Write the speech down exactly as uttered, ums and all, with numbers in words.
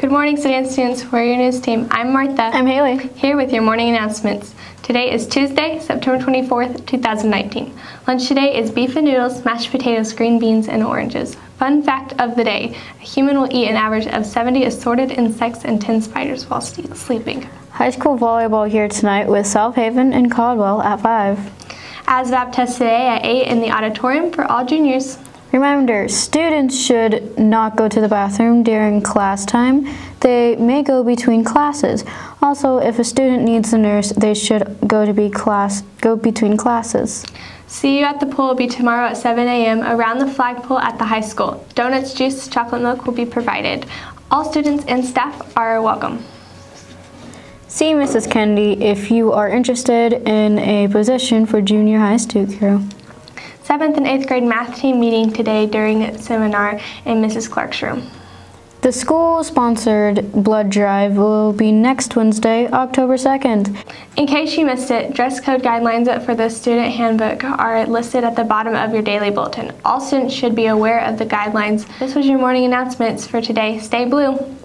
Good morning, Sedan students. We're your news team. I'm Martha. I'm Haley. Here with your morning announcements. Today is Tuesday, September twenty-fourth, two thousand nineteen. Lunch today is beef and noodles, mashed potatoes, green beans, and oranges. Fun fact of the day, a human will eat an average of seventy assorted insects and ten spiders while sleeping. High school volleyball here tonight with South Haven and Caldwell at five. A S V A B test today at eight in the auditorium for all juniors. Remember, students should not go to the bathroom during class time. They may go between classes. Also, if a student needs a nurse, they should go to be class go between classes. See you at the pool will be tomorrow at seven A M around the flagpole at the high school. Donuts, juice, chocolate milk will be provided. All students and staff are welcome. See Missus Kennedy if you are interested in a position for junior high student crew. seventh and eighth grade math team meeting today during seminar in Missus Clark's room. The school-sponsored blood drive will be next Wednesday, October second. In case you missed it, dress code guidelines for the student handbook are listed at the bottom of your daily bulletin. All students should be aware of the guidelines. This was your morning announcements for today. Stay blue.